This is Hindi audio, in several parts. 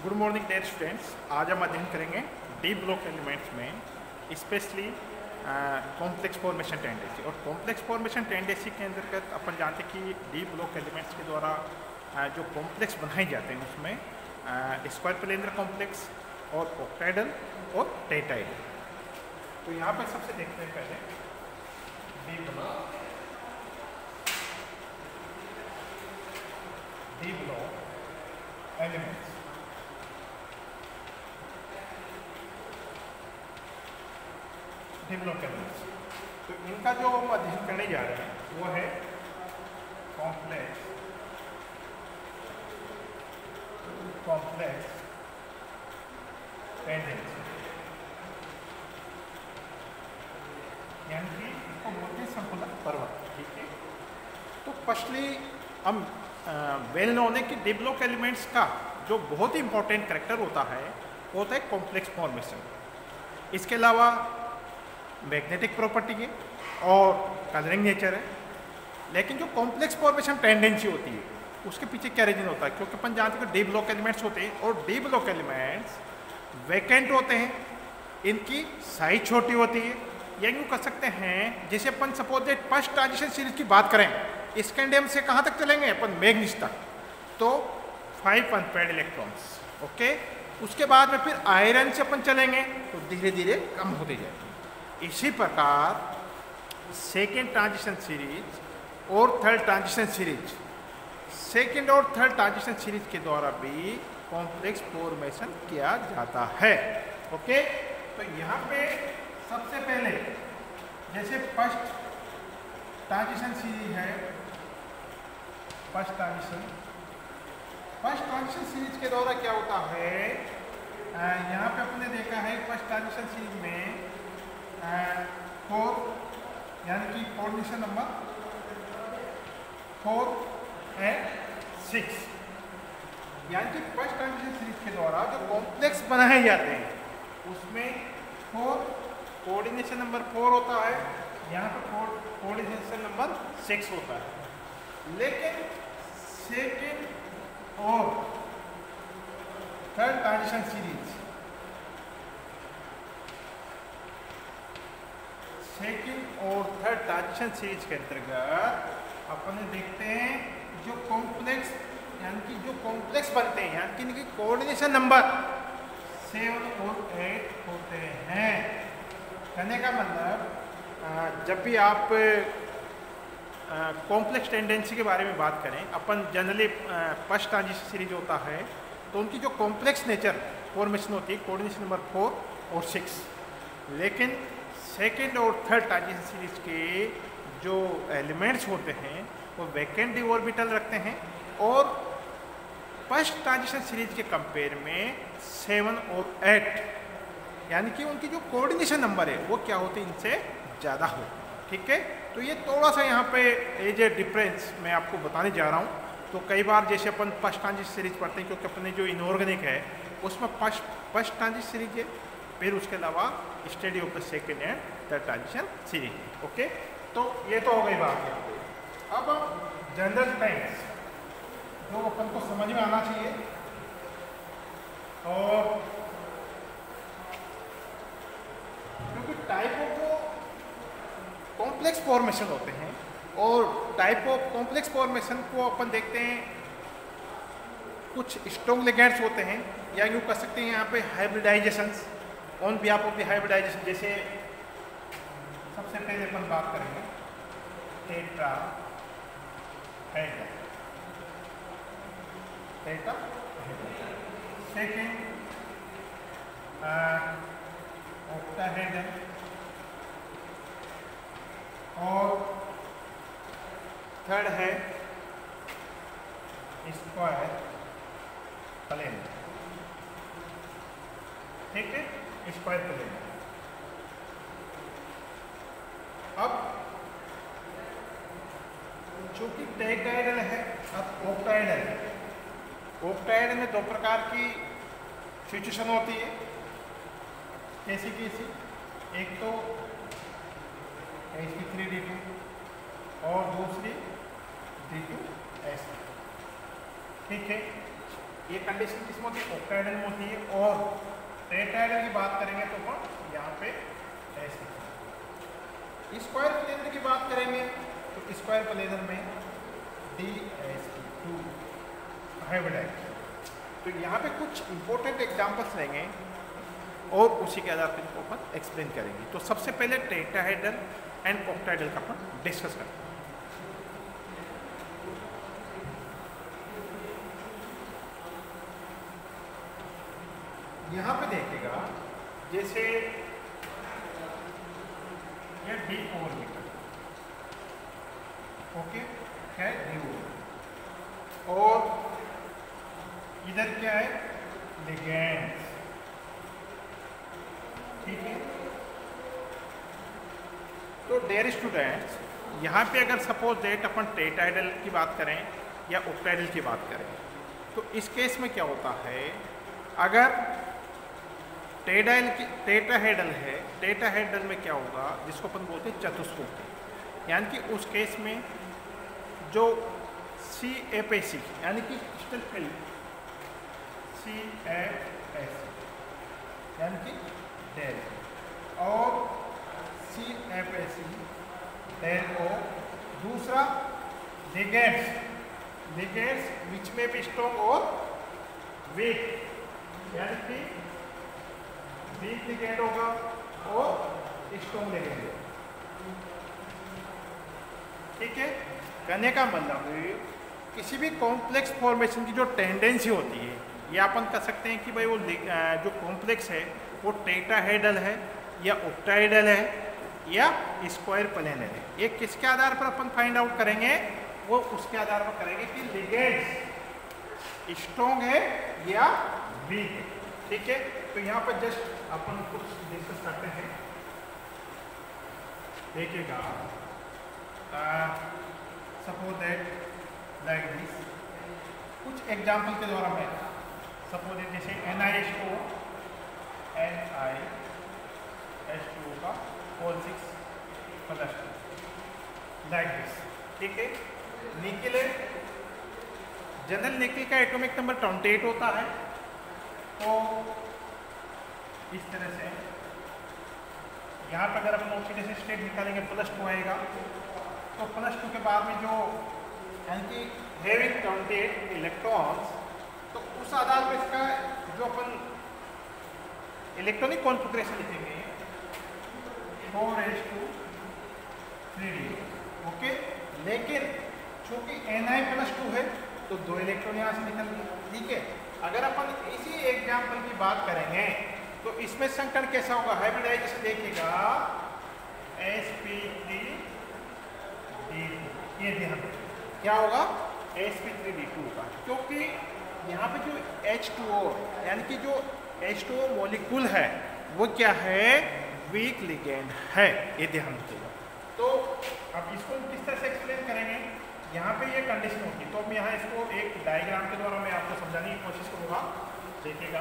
Good morning dear students. आज हम अध्ययन करेंगे डी ब्लॉक एलिमेंट्स में स्पेशली कॉम्प्लेक्स फॉर्मेशन टेंडेंसी। और कॉम्प्लेक्स फॉर्मेशन टेंडेंसी के अंतर्गत अपन जानते हैं कि डी ब्लॉक एलिमेंट्स के द्वारा जो कॉम्प्लेक्स बनाए जाते हैं उसमें स्क्वायर प्लेनर कॉम्प्लेक्स और ऑक्टाइडल और टेट्राइडल। तो यहाँ पर सबसे देखते हैं पहले D block elements. D block elements, तो इनका जो हम अध्ययन करने जा रहे हैं वो है कॉम्प्लेक्स टेंडेंसी, यानी कि इसको बोलते हैं संकुलन परिवर्तन। ठीक है, तो फर्स्टली हम वेल नोन है कि डी ब्लॉक एलिमेंट्स का जो बहुत ही इंपॉर्टेंट कैरेक्टर होता है वो होता है कॉम्प्लेक्स फॉर्मेशन। इसके अलावा मैग्नेटिक प्रॉपर्टी है और कलरिंग नेचर है, लेकिन जो कॉम्प्लेक्स फॉर्मेशन टेंडेंसी होती है उसके पीछे क्या रीजन होता है? क्योंकि अपन जानते हैं कि डी ब्लॉक एलिमेंट्स होते हैं और डी ब्लॉक एलिमेंट्स वैकेंट होते हैं, इनकी साइज छोटी होती है, या यूँ कर सकते हैं जैसे अपन सपोज फर्स्ट ट्रांजिशन सीरीज की बात करें, स्कैंडियम से कहाँ तक चलेंगे अपन? मैग्नीज तक, तो 5 अनपेयर्ड इलेक्ट्रॉन्स। ओके, उसके बाद में फिर आयरन से अपन चलेंगे तो धीरे धीरे कम होते जाएंगे। इसी प्रकार सेकेंड ट्रांजिशन सीरीज और थर्ड ट्रांजिशन सीरीज, सेकेंड और थर्ड ट्रांजिशन सीरीज के द्वारा भी कॉम्प्लेक्स फॉर्मेशन किया जाता है। ओके, तो यहाँ पे सबसे पहले जैसे फर्स्ट ट्रांजिशन सीरीज है, फर्स्ट ट्रांजिशन सीरीज के द्वारा क्या होता है? यहाँ पे अपने देखा है फर्स्ट ट्रांजिशन सीरीज में 4 यानी कि कोऑर्डिनेशन नंबर 4 and 6, यानी कि फर्स्ट ट्रांजिशन सीरीज के द्वारा जो कॉम्प्लेक्स बनाए जाते हैं उसमें 4 कोऑर्डिनेशन नंबर 4 होता है, यहाँ पे कोऑर्डिनेशन नंबर 6 होता है। लेकिन सेकेंड और थर्ड ट्रांजिशन सीरीज, सेकेंड और थर्ड ट्रांजिशन सीरीज के अंतर्गत अपन देखते हैं जो कॉम्प्लेक्स यानी कि जो कॉम्प्लेक्स बनते हैं यानी कि इनकी कोऑर्डिनेशन नंबर 7 और 8 होते हैं। कहने का मतलब जब भी आप कॉम्प्लेक्स टेंडेंसी के बारे में बात करें, अपन जनरली फर्स्ट ट्रांजिशन सीरीज होता है तो उनकी जो कॉम्प्लेक्स नेचर फॉर्मेशन होती है कोऑर्डिनेशन नंबर 4 और 6, लेकिन सेकेंड और थर्ड ट्रांजिशन सीरीज के जो एलिमेंट्स होते हैं वो वैकेंट डी ऑर्बिटल रखते हैं और फर्स्ट ट्रांजिशन सीरीज के कंपेयर में 7 और 8 यानी कि उनकी जो कोऑर्डिनेशन नंबर है वो क्या होते हैं? इनसे ज़्यादा हो। ठीक है, तो ये थोड़ा सा यहाँ पे एज ए डिफरेंस मैं आपको बताने जा रहा हूँ। तो कई बार जैसे अपन फर्स्ट ट्रांजिशन सीरीज पढ़ते हैं क्योंकि अपने जो इनऑर्गेनिक है उसमें फर्स्ट ट्रांजिशन सीरीज है, फिर उसके अलावा study of the second and third transition series. Okay, तो ये तो हो गई बात। अब जनरल टाइप्स जो अपन को समझ में आना चाहिए, और क्योंकि टाइप ऑफ कॉम्प्लेक्स फॉर्मेशन होते हैं और टाइप ऑफ कॉम्प्लेक्स फॉर्मेशन को अपन देखते हैं, कुछ स्ट्रॉन्ग लिगेंड्स होते हैं, या यूँ कर सकते हैं यहाँ पे hybridisations on behalf of the hybridisation. जैसे सबसे पहले अपन बात करेंगे टेट्राहेड्रल। सेकेंड ऑक्टाहेड्रल और थर्ड है स्क्वायर प्लेनर। ठीक है, स्क्वायर प्लेनर। अब चूंकि टेट्राहेड्रल है, अब ऑक्टाहेड्रल है। ऑक्टाहेड्रल में 2 प्रकार की सिचुएशन होती है, कैसी कैसी? एक तो sp3d2 और दूसरी d2s। ठीक है, ये कंडीशन किसमें होती है? ऑक्टाइडल में होती है। और टेट्राहेड्रल की बात करेंगे तो अपन यहाँ पे ऐसे स्क्वायर प्लेनर की बात करेंगे तो स्क्वायर प्लेनर में DsP2 हाइब्रिडाइड। तो यहाँ पे कुछ इंपॉर्टेंट एग्जांपल्स लेंगे और उसी के आधार पर इनको अपन एक्सप्लेन करेंगे। तो सबसे पहले टेट्राहेड्रल एंड ऑक्टाइडल का अपन डिस्कस करते हैं। यहाँ पे देखिएगा जैसे ये डी ऑर्बिटल, ओके है डी ऑर्बिटल, और इधर क्या है? लिगेंड्स, ठीक है। तो डियर स्टूडेंट्स, यहाँ पे अगर सपोज दैट अपन टेट्राहेड्रल की बात करें या ऑक्टाइडल की बात करें तो इस केस में क्या होता है? अगर टेट्राहेड्रल है, टेट्राहेड्रल में क्या होगा? जिसको अपन बोलते हैं चतुष्कोटि, यानी कि उस केस में जो CFAC यानी कि क्रिस्टल फील्ड CFAC यानी कि डेल और CFAC डेल O, दूसरा लिगेंड्स विच में भी स्ट्रॉन्ग और वीक, यानी कि वीक लिगेंड होगा और स्ट्रॉन्ग लिगेंड होगा, ठीक है। कहने का मतलब है किसी भी कॉम्प्लेक्स फॉर्मेशन की जो टेंडेंसी होती है, या अपन कह सकते हैं कि भाई वो जो कॉम्प्लेक्स है वो टेट्राहेड्रल है या ऑक्टाइडल है या स्क्वायर प्लेनर है। ये किसके आधार पर अपन फाइंड आउट करेंगे? वो उसके आधार पर करेंगे कि लिगेंड्स स्ट्रॉन्ग है या वीक है, ठीक है। तो यहाँ पर जस्ट अपन कुछ डिस्कस करते हैं। देखिएगा सपोज दैट लाइक दिस, कुछ एग्जाम्पल के द्वारा मैं सपोज दैट जैसे NiH2O का होल 6+2 लाइक दिस, ठीक है। निकिल है, जनरल निकिल का एटॉमिक नंबर 28 होता है। तो इस तरह से यहाँ पर अगर अपन ऑक्सीडेशन स्टेट निकालेंगे +2 आएगा, तो +2 के बाद में जो यानी कि हैविंग 28 इलेक्ट्रॉन्स, तो उस आधार पर इसका जो अपन इलेक्ट्रॉनिक कॉन्फिगरेशन लिखेंगे 4s2 3d, ओके। लेकिन चूंकि Ni+2 है तो 2 इलेक्ट्रॉन यहाँ से निकल गए, ठीक है। अगर अपन इसी एग्जाम्पल की बात करेंगे तो इसमें संकरण कैसा होगा? हाइब्रिडाइजेशन देखिएगा sp3d2, ये ध्यान क्या होगा? sp3d2 का, क्योंकि यहाँ पे जो H2O यानी कि जो H2O मॉलिक्यूल है वो क्या है? वीक लिगेंड है, ये ध्यान रखिएगा। तो अब इसको किस तरह से एक्सप्लेन करेंगे? यहाँ पे ये कंडीशन होगी, तो अब यहाँ इसको एक डायग्राम के द्वारा मैं आपको समझाने की कोशिश करूँगा। देखिएगा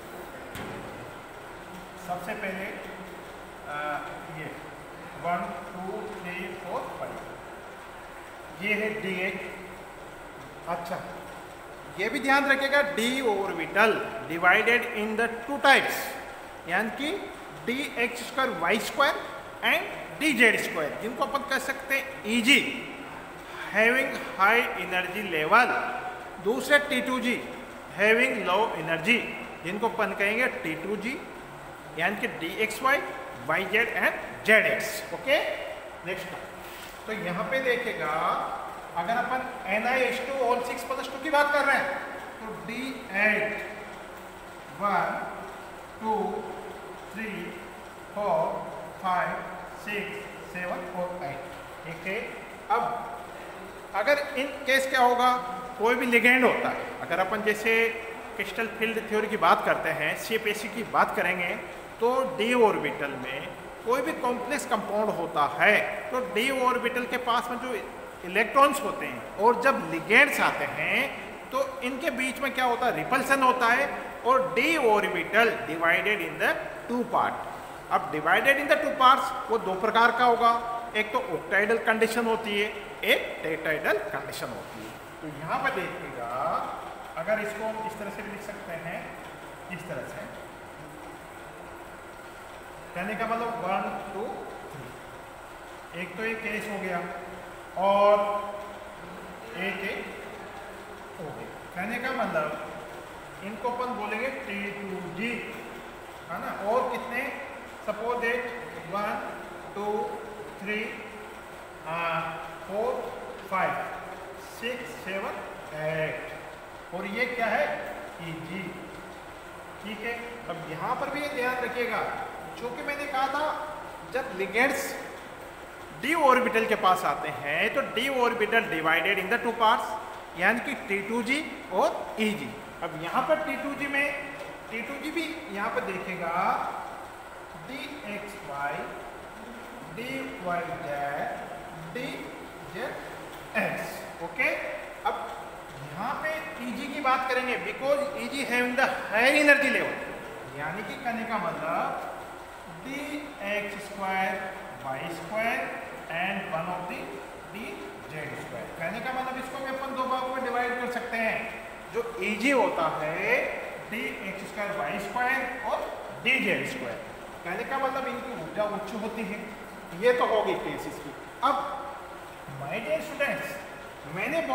सबसे पहले ये 1 2 3 4 5 ये है DH। अच्छा, ये भी ध्यान रखिएगा d orbital divided in the 2 types, यानी कि dx² y² एंड dz², जिनको अपन कह सकते हैं EG having high energy level, दूसरे T2G हैविंग लो एनर्जी, जिनको अपन कहेंगे T2G, यानी कि dxy yz and zx, okay. Next, तो यहाँ पे देखेगा अगर अपन NiH2 होल 6+2 की बात कर रहे हैं तो D8 1 2 3 4 5 6 7 और 8, ठीक है। अब अगर इन केस क्या होगा? कोई भी लिगेंड होता है, अगर अपन जैसे क्रिस्टल फील्ड थ्योरी की बात करते हैं, CFAC की बात करेंगे, तो d ऑर्बिटल में कोई भी कॉम्प्लेक्स कंपाउंड होता है तो d ऑर्बिटल के पास में जो इलेक्ट्रॉन्स होते हैं और जब लिगेंड्स आते हैं तो इनके बीच में क्या होता है? रिपल्सन होता है, और d orbital divided in the 2 part. अब डिवाइडेड इन द 2 पार्ट्स वो 2 प्रकार का होगा, एक तो ऑक्टाइडल कंडीशन होती है, एक टेट्राहेड्रल कंडीशन होती है। तो यहाँ पर देखिएगा अगर इसको हम इस तरह से भी लिख सकते हैं, इस तरह से, कहने का मतलब 1 2 3, एक तो ये केस हो गया और एक हो गया। कहने का मतलब इनको अपन बोलेंगे T2G, है ना। और कितने, सपोज डेट 1 2 3 4 5 6 7 8, और ये क्या है, EG। ठीक है, अब यहाँ पर भी ये ध्यान रखिएगा, जो कि मैंने कहा था जब लिगेंड्स d ऑर्बिटल के पास आते हैं तो d orbital divided in the two parts, यानी कि T2G और EG। अब यहाँ पर T2G में, T2G भी यहाँ पर देखेगा dxy dyz dz। ओके, अब यहाँ पे EG की बात करेंगे, because EG having the higher energy level, यानी कि कहने का मतलब dx² y² and 1 of the dz²। कहने का मतलब इसको भी अपन दो भागों में डिवाइड कर सकते हैं। जो EG होता है dx² y² और dz²। कहने का मतलब इनकी ऊर्जा उच्च होती है। ये तो होगी केस इसकी। अब माय डियर स्टूडेंट्स, मैंने